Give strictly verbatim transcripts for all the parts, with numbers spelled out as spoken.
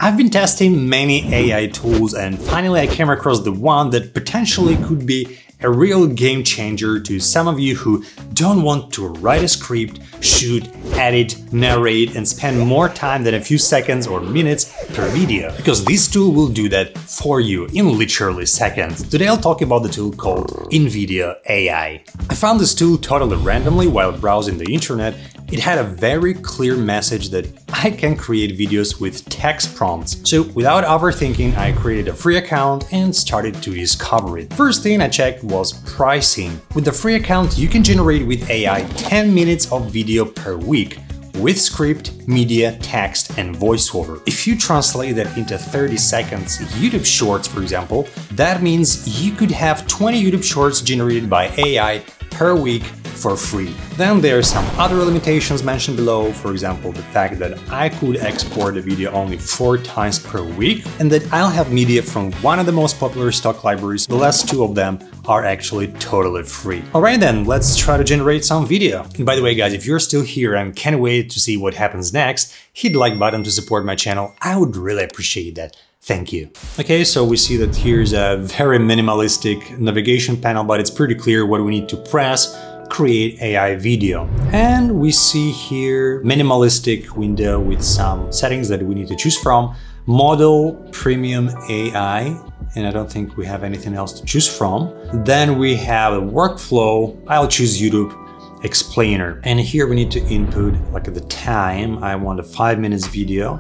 I've been testing many A I tools and finally I came across the one that potentially could be a real game changer to some of you who don't want to write a script, shoot, edit, narrate and spend more time than a few seconds or minutes per video. Because this tool will do that for you in literally seconds. Today I'll talk about the tool called InVideo A I. I found this tool totally randomly while browsing the internet. It had a very clear message that I can create videos with text prompts. So without overthinking, I created a free account and started to discover it. First thing I checked was pricing. With the free account, you can generate with A I ten minutes of video per week with script, media, text and voiceover. If you translate that into thirty seconds YouTube shorts, for example, that means you could have twenty YouTube shorts generated by A I per week for free. Then there are some other limitations mentioned below, for example the fact that I could export the video only four times per week and that I'll have media from one of the most popular stock libraries. The last two of them are actually totally free. Alright then, let's try to generate some video. And by the way guys, if you're still here and can't wait to see what happens next, hit the like button to support my channel, I would really appreciate that. Thank you. Okay, so we see that here's a very minimalistic navigation panel, but it's pretty clear what we need to press. Create A I video. And we see here minimalistic window with some settings that we need to choose from. Model, Premium A I, and I don't think we have anything else to choose from. Then we have a workflow. I'll choose YouTube Explainer. And here we need to input like the time. I want a five minutes video.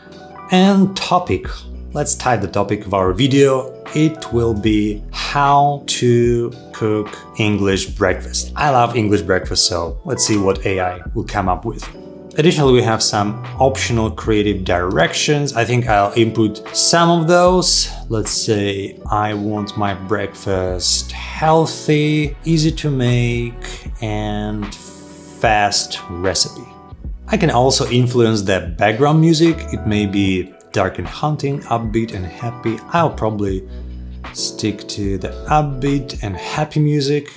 And topic. Let's type the topic of our video. It will be how to cook English breakfast. I love English breakfast, so let's see what A I will come up with. Additionally, we have some optional creative directions. I think I'll input some of those. Let's say I want my breakfast healthy, easy to make, and fast recipe. I can also influence the background music. It may be dark and haunting, upbeat and happy. I'll probably stick to the upbeat and happy music.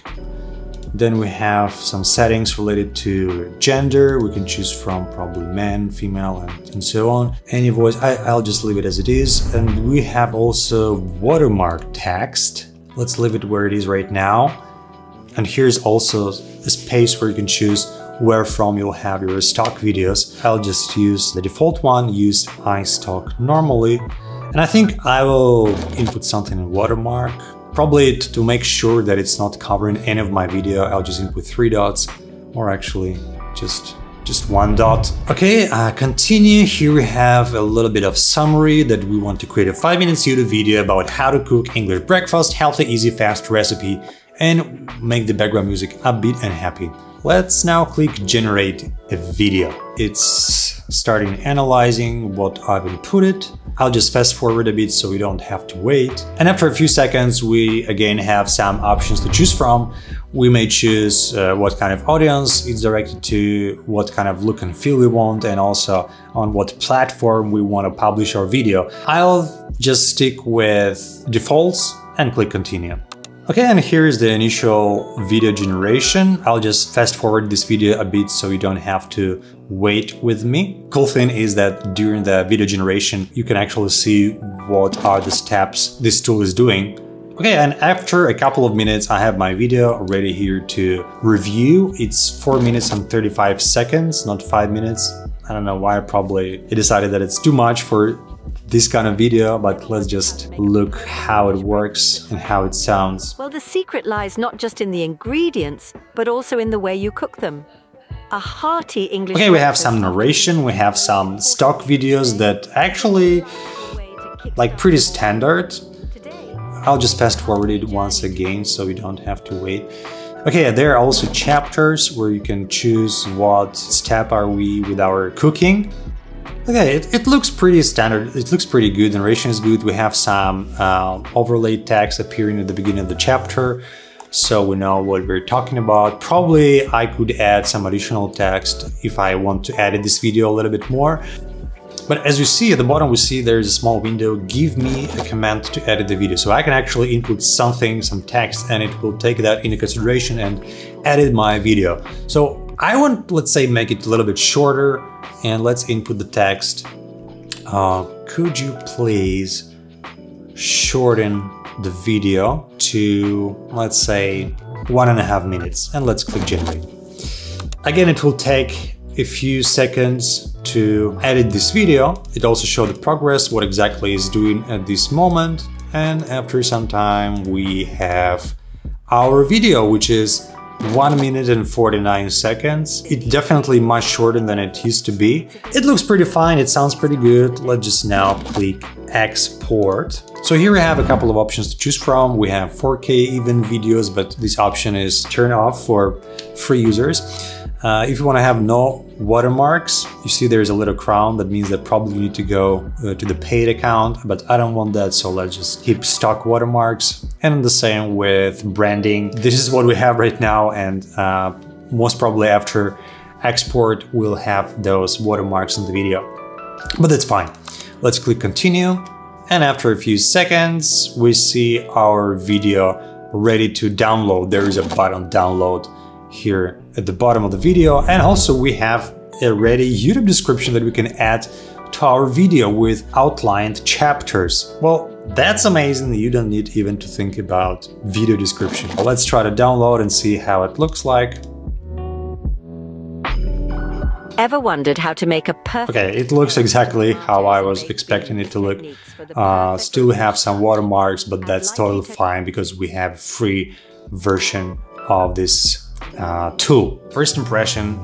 Then we have some settings related to gender. We can choose from probably man, female, and, and so on. Any voice, I, I'll just leave it as it is. And we have also watermark text. Let's leave it where it is right now. And here's also a space where you can choose where from you'll have your stock videos. I'll just use the default one, use iStock normally. And I think I will input something in watermark. Probably to make sure that it's not covering any of my video, I'll just input three dots, or actually just, just one dot. Okay, uh, continue. Here we have a little bit of summary that we want to create a five minutes YouTube video about how to cook English breakfast, healthy, easy, fast recipe, and make the background music upbeat and happy. Let's now click generate a video. It's starting analyzing what I've inputted. I'll just fast forward a bit so we don't have to wait. And after a few seconds, we again have some options to choose from. We may choose uh, what kind of audience it's directed to, what kind of look and feel we want, and also on what platform we want to publish our video. I'll just stick with defaults and click continue. Okay, and here is the initial video generation. I'll just fast forward this video a bit so you don't have to wait with me. Cool thing is that during the video generation, you can actually see what are the steps this tool is doing. Okay, and after a couple of minutes, I have my video ready here to review. It's four minutes and thirty-five seconds, not five minutes. I don't know why, probably it decided that it's too much for this kind of video, but let's just look how it works and how it sounds. Well, the secret lies not just in the ingredients, but also in the way you cook them. A hearty English. Okay, we have some narration, we have some stock videos that actually like pretty standard. I'll just fast forward it once again so you don't have to wait. Okay, there are also chapters where you can choose what step are we with our cooking. Okay, it, it looks pretty standard, it looks pretty good, the narration is good, we have some uh, overlay text appearing at the beginning of the chapter, so we know what we're talking about. Probably I could add some additional text if I want to edit this video a little bit more. But as you see at the bottom, we see there's a small window, give me a command to edit the video. So I can actually input something, some text, and it will take that into consideration and edit my video. So I want, let's say, make it a little bit shorter, and let's input the text. uh, could you please shorten the video to, let's say, one and a half minutes, and let's click generate. Again, it will take a few seconds to edit this video. It also shows the progress, what exactly is doing at this moment, and after some time we have our video, which is one minute and forty-nine seconds. It's definitely much shorter than it used to be. It looks pretty fine, it sounds pretty good. Let's just now click export. So here we have a couple of options to choose from. We have four K even videos, but this option is turned off for free users. Uh, if you want to have no watermarks, you see there's a little crown. That means that probably you need to go uh, to the paid account, but I don't want that, so let's just keep stock watermarks. And the same with branding. This is what we have right now, and uh, most probably after export we'll have those watermarks in the video. But that's fine. Let's click continue, and after a few seconds we see our video ready to download. There is a button download here at the bottom of the video, and also we have a ready YouTube description that we can add to our video with outlined chapters. Well, that's amazing. You don't need even to think about video description. Let's try to download and see how it looks like. Ever wondered how to make a perfect... Okay, it looks exactly how I was expecting it to look. Uh, still have some watermarks, but that's totally fine because we have a free version of this uh, tool. First impression,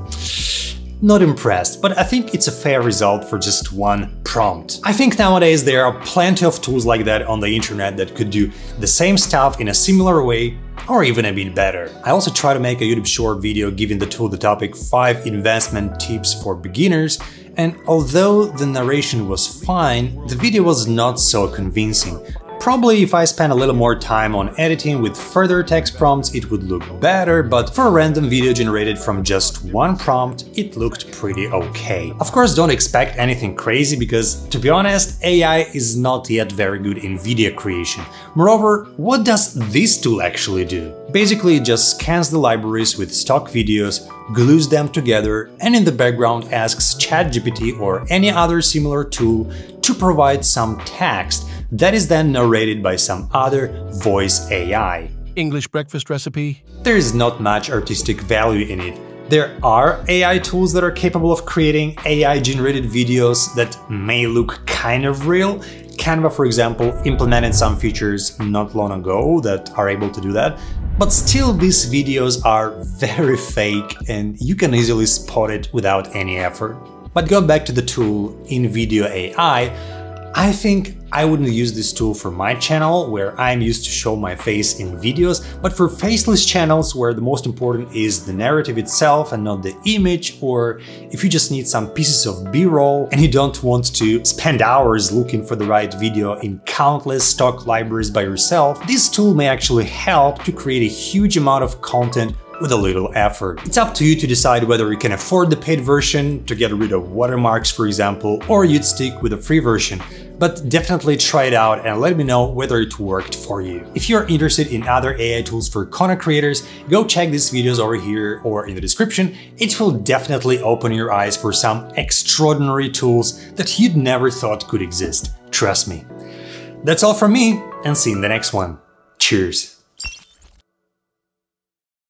not impressed, but I think it's a fair result for just one prompt. I think nowadays there are plenty of tools like that on the internet that could do the same stuff in a similar way, or even a bit better. I also try to make a YouTube short video giving the tool the topic five investment tips for beginners, and although the narration was fine, the video was not so convincing. Probably if I spent a little more time on editing with further text prompts it would look better, but for a random video generated from just one prompt, it looked pretty okay. Of course, don't expect anything crazy because, to be honest, A I is not yet very good in video creation. Moreover, what does this tool actually do? Basically, it just scans the libraries with stock videos, glues them together, and in the background asks ChatGPT or any other similar tool to provide some text that is then narrated by some other voice A I. English breakfast recipe? There is not much artistic value in it. There are A I tools that are capable of creating A I-generated videos that may look kind of real. Canva, for example, implemented some features not long ago that are able to do that. But still, these videos are very fake and you can easily spot it without any effort. But go back to the tool InVideo A I, I think I wouldn't use this tool for my channel, where I'm used to show my face in videos, but for faceless channels where the most important is the narrative itself and not the image, or if you just need some pieces of B-roll and you don't want to spend hours looking for the right video in countless stock libraries by yourself, this tool may actually help to create a huge amount of content with a little effort. It's up to you to decide whether you can afford the paid version to get rid of watermarks, for example, or you'd stick with the free version. But definitely try it out and let me know whether it worked for you. If you're interested in other A I tools for content creators, go check these videos over here or in the description. It will definitely open your eyes for some extraordinary tools that you'd never thought could exist. Trust me. That's all from me, and see you in the next one. Cheers!